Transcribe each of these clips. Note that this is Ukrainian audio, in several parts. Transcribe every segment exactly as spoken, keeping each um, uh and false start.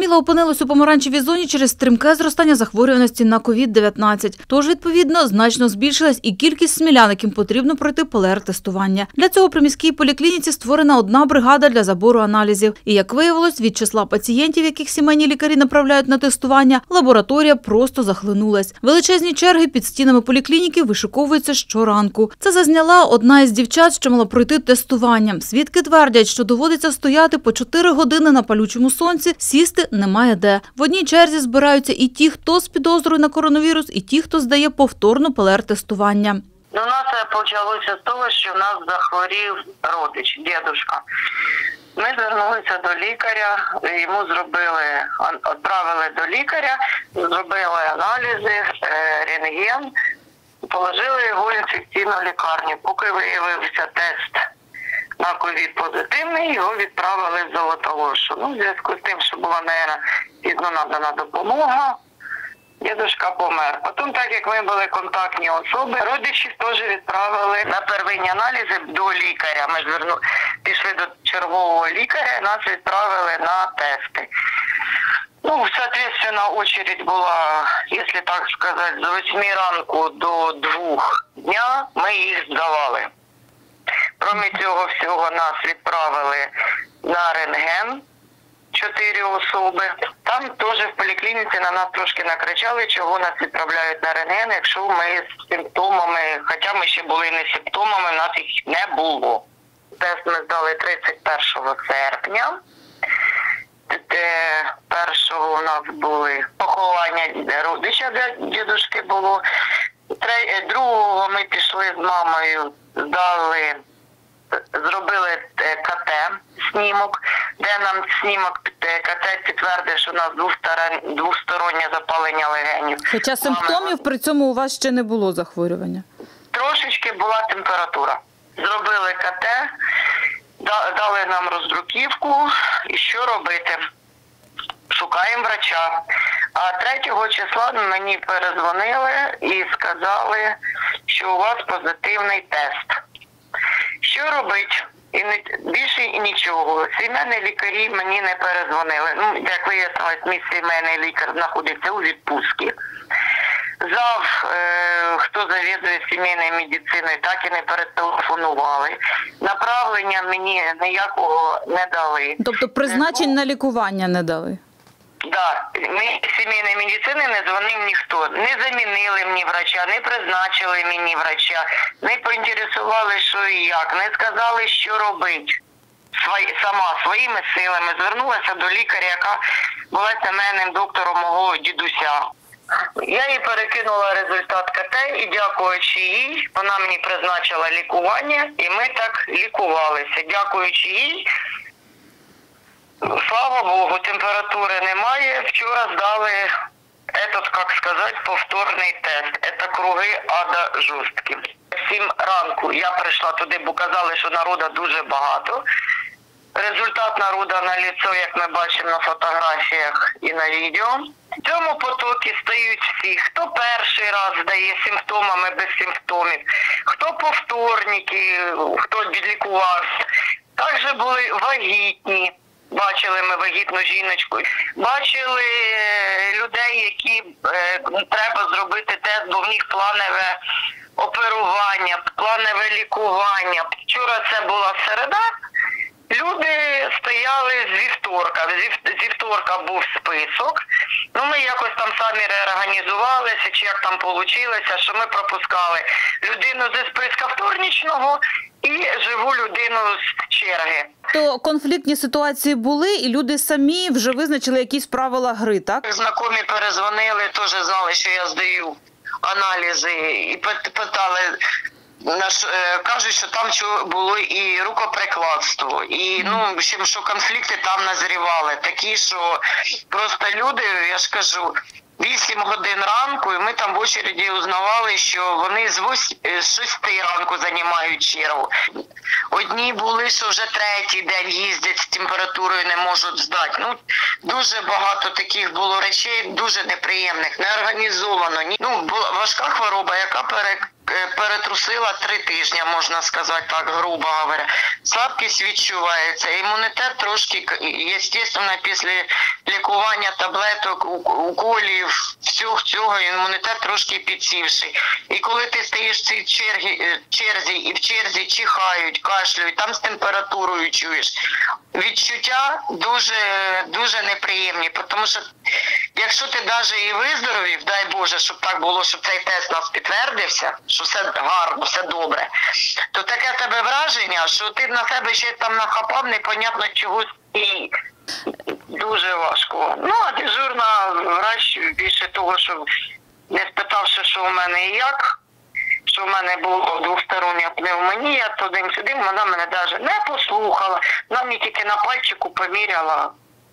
Михайла опинилась у помаранчевій зоні через стрімке зростання захворюваності на ковід дев'ятнадцять. Тож, відповідно, значно збільшилась і кількість смілян, яким потрібно пройти ПЛР-тестування. Для цього при міській поліклініці створена одна бригада для забору аналізів. І, як виявилось, від числа пацієнтів, яких сімейні лікарі направляють на тестування, лабораторія просто захлинулась. Величезні черги під стінами поліклініки вишиковуються щоранку. Це зазняла одна із дівчат, що мала пройти тестування. Свідки твердять, що доводиться стояти по чотири години на палючому сонці, сісти немає де. В одній черзі збираються і ті, хто з підозрою на коронавірус, і ті, хто здає повторно ПЛР-тестування. Ну, у нас це почалося з того, що в нас захворів родич, дідушка. Ми звернулися до лікаря, йому зробили, відправили до лікаря, зробили аналізи, рентген, положили його в інфекційну лікарню. Поки виявився тест на ковід позитивний, його відправили в Золотоношу. Ну, в зв'язку з тим, що була, мабуть, пізно надана допомога, дідушка помер. Потім, так як ми були контактні особи, родичів теж відправили на первинні аналізи до лікаря. Ми зверну... пішли до чергового лікаря і нас відправили на тести. Ну, соответственно, очередь була, якщо так сказати, з восьми ранку до двох дня ми їх здавали. Кроме цього всього нас відправили на рентген, чотири особи. Там теж в поліклініці на нас трошки накричали, чого нас відправляють на рентген, якщо ми з симптомами, хоча ми ще були не симптомами, в нас їх не було. Тест ми здали тридцять першого серпня. Першого у нас були поховання родича для дідушки було. Другого ми пішли з мамою, здали, зробили КТ снімок, де нам снімок КТ підтвердив, що у нас двостороннє запалення легенів. Хоча симптомів при цьому у вас ще не було захворювання? Трошечки була температура. Зробили КТ, дали нам роздруківку і що робити? Шукаємо врача. А третього числа мені перезвонили і сказали, що у вас позитивний тест. Що робити? І не, більше і нічого. Сімейні лікарі мені не перезвонили. Ну, як вияснилось, мій сімейний лікар знаходиться у відпустці. Зав, е, хто завідує сімейною медициною, так і не перетелефонували. Направлення мені ніякого не дали. Тобто призначень на лікування не дали? Так, да. Сімейної медицини не дзвонив ніхто. Не замінили мені врача, не призначили мені врача, не поінтересували, що і як, не сказали, що робити. Свої, сама своїми силами звернулася до лікаря, яка була сімейним доктором мого дідуся. Я їй перекинула результат КТ і, дякуючи їй, вона мені призначила лікування і ми так лікувалися. Дякуючи їй, слава Богу, температури немає. Вчора здали, этот, как сказать, повторний тест. Це круги ада жорсткі. В сім ранку я прийшла туди, бо казали, що народу дуже багато. Результат народу на лицо, як ми бачимо на фотографіях і на відео. В цьому потокі стають всі, хто перший раз здає симптомами без симптомів, хто повторники, хто відлікувався. Також були вагітні. Бачили ми вагітну жіночку. Бачили людей, які е, треба зробити тест, бо в них планове оперування, планове лікування. Вчора це була середа. Люди стояли з вівторка. З вівторка був список. Ну, ми якось там самі реорганізувалися, чи як там вийшло, що ми пропускали людину зі списка вторничного і живу людину з черги. То конфліктні ситуації були, і люди самі вже визначили якісь правила гри, так? Знайомі перезвонили, теж знали, що я здаю аналізи, і питали, наш, кажуть, що там було і рукоприкладство, і, ну, в общем, що конфлікти там назрівали. Такі, що просто люди, я ж кажу, вісім годин ранку, і ми там в очереді узнавали, що вони з шести ранку займають чергу. Одні були, що вже третій день їздять з температурою, не можуть здати. Ну, дуже багато таких було речей, дуже неприємних, неорганізовано. Ну, важка хвороба, яка перетрусила три тижні, можна сказати так, грубо говоря. Слабкість відчувається, імунітет трошки, звісно, після лікування таблеток, уколів, всього цього імунітет трошки підсівший. І коли ти стоїш в цій черзі, черзі і в черзі чихають, кашлюють, там з температурою чуєш, відчуття дуже, дуже неприємні, тому що якщо ти навіть і виздоровів, дай Боже, щоб так було, щоб цей тест нас підтвердився, що все гарно, все добре, то таке тебе враження, що ти на себе ще там нахапав непонятно чогось і дуже важко. Ну, а дежурна врач більше того, що не спитавши, що у мене і як, що в мене була двостороння пневмонія, туди-сюди, вона мене навіть не послухала, вона мені тільки на пальчику поміряла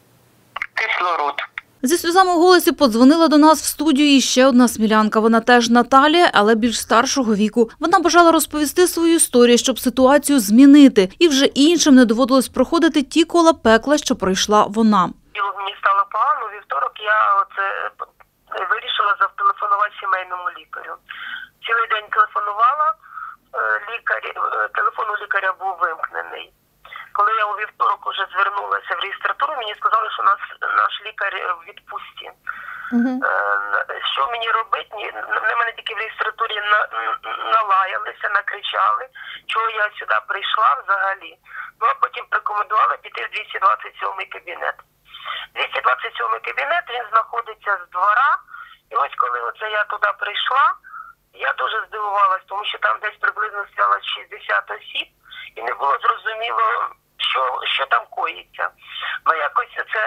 кислород. Зі сльозами в голосі подзвонила до нас в студію і ще одна смілянка. Вона теж Наталія, але більш старшого віку. Вона бажала розповісти свою історію, щоб ситуацію змінити. І вже іншим не доводилось проходити ті кола пекла, що пройшла вона. Мені стало погано, у вівторок я оце вирішила зателефонувати сімейному лікарю. Цілий день телефонувала, лікар, телефон у лікаря був вимкнений. Коли я у вівторок уже звернулася в реєстратуру, мені сказали, що нас, наш лікар в відпустці. Uh-huh. Що мені робити? На мене тільки в реєстратурі на, налаялися, накричали, чого я сюди прийшла взагалі. Ну, а потім рекомендували піти в двісті двадцять сьомий кабінет. двісті двадцять сьомий кабінет, він знаходиться з двора. І ось коли оце я туди прийшла, я дуже здивувалась, тому що там десь приблизно стояло шістдесят осіб, і не було зрозуміло, що, що там коїться. Ну, якось це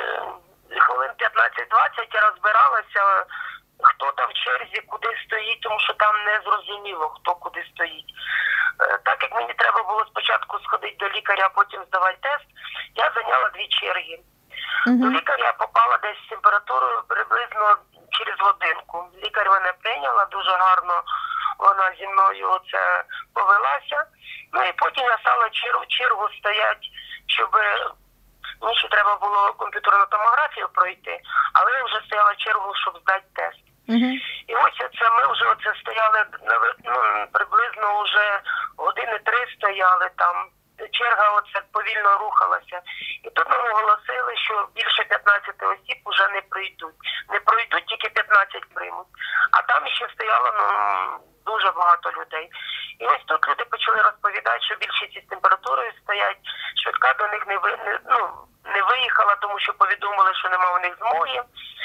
е, хвилин п'ятнадцять-двадцять я розбиралася, хто там в черзі, куди стоїть, тому що там не зрозуміло, хто куди стоїть. Е, так як мені треба було спочатку сходити до лікаря, а потім здавати тест, я зайняла дві черги. Mm-hmm. До лікаря я попала десь з температурою приблизно через годинку. Лікар мене прийняла, дуже гарно вона зі мною оце повелася. Ну і потім я стала чергу, чергу стоять, щоб мені ще треба було комп'ютерну томографію пройти, але я вже стояла чергу, щоб здати тест. Uh-huh. І ось це ми вже оце стояли, ну, приблизно вже години три стояли там. Черга оце повільно рухалася. І тут нам оголосили, що більше п'ятнадцяти осіб вже не прийдуть. Не пройдуть, тільки п'ятнадцять приймуть. А там ще стояло, ну, дуже багато людей. І ось тут люди почали розповідати, що більшість із температурою стоять, швидка до них не, ви, не, ну, не виїхала, тому що повідомили, що нема у них змоги.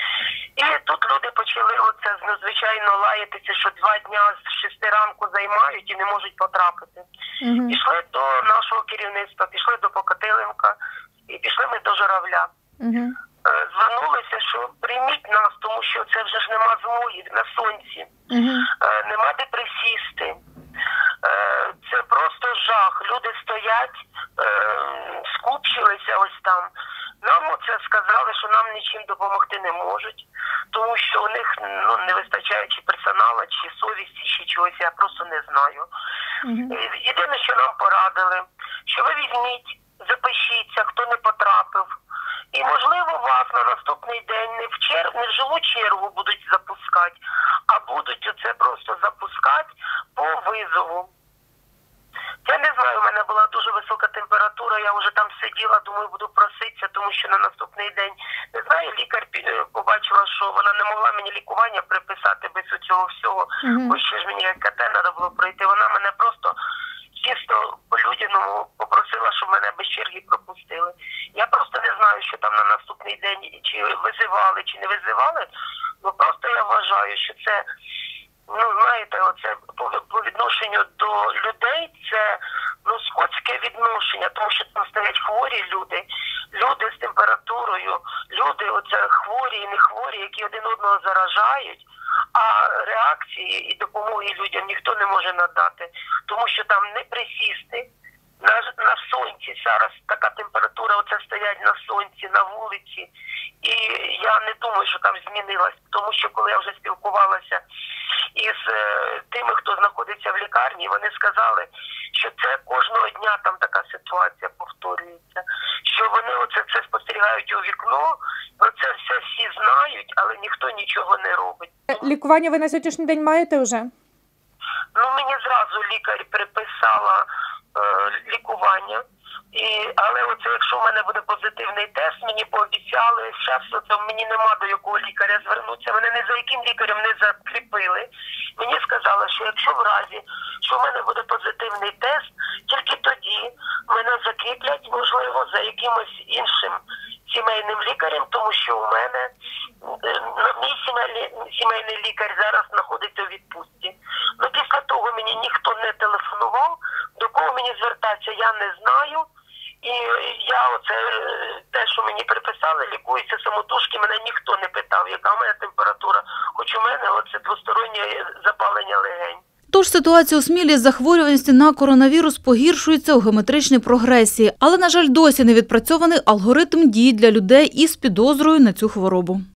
І тут люди почали оце звичайно лаятися, що два дня з шести ранку займають і не можуть потрапити. Mm-hmm. Пішли до нашого керівництва, пішли до Покотиленка і пішли ми до Журавля. Mm-hmm. Звернулися, що прийміть нас, тому що це вже ж нема змоги на сонці. Mm-hmm. Нема де присісти. Це просто жах. Люди стоять, скупчилися ось там. Нам оце сказали, що нам нічим допомогти не можуть, тому що у них, ну, не вистачає чи персоналу, чи совісті, чи чогось, я просто не знаю. Mm-hmm. Єдине, що нам порадили, що ви візьміть, запишіться, хто не потрапив, і, можливо, вас на наступний день не в, чер... не в живу чергу будуть запускати, а будуть оце просто запускати по визову. Я не знаю, у мене була дуже висока температура, я вже там сиділа, думаю, буду проситися, тому що на наступний день, не знаю, лікар побачила, що вона не могла мені лікування приписати без цього всього, mm-hmm. ось ще ж мені КТ треба було пройти, вона мене просто чисто по-людяному попросила, щоб мене без черги пропустили. Я просто не знаю, що там на наступний день, чи визивали, чи не визивали, ну просто я вважаю, що це, ну, знаєте, оце по, по відношенню до людей, це, ну, скотське відношення, тому що там стоять хворі люди, люди з температурою, люди оце хворі і не хворі, які один одного заражають, а реакції і допомоги людям ніхто не може надати, тому що там не присісти, на, на сонці, зараз така температура, оце стоять на сонці, на вулиці, і я не думаю, що там змінилось, тому що коли я вже спілкувалася із е, тими, хто знаходиться в лікарні, вони сказали, що це кожного дня там така ситуація повторюється, що вони оце це спостерігають у вікно, про це все всі знають, але ніхто нічого не робить. Лікування ви на сьогоднішній день маєте вже? Ну, мені зразу лікар приписала е, лікування. І, але оце, якщо в мене буде позитивний тест, мені пообіцяли, зараз мені нема до якого лікаря звернутися, мене не за яким лікарем не закріпили. Мені сказали, що якщо в разі, що в мене буде позитивний тест, тільки тоді мене закріплять, можливо, за якимось іншим сімейним лікарем, тому що у мене мій сімейний, сімейний лікар зараз знаходиться у відпустці. Ну, після того мені ніхто не телефонував, до кого мені звертатися я не знаю. І я оце, те, що мені приписали, лікуюся самотужки, мене ніхто не питав, яка моя температура, хоч у мене оце двостороннє запалення легень. Тож ситуація у Смілі з захворюваністю на коронавірус погіршується у геометричній прогресії. Але, на жаль, досі не відпрацьований алгоритм дій для людей із підозрою на цю хворобу.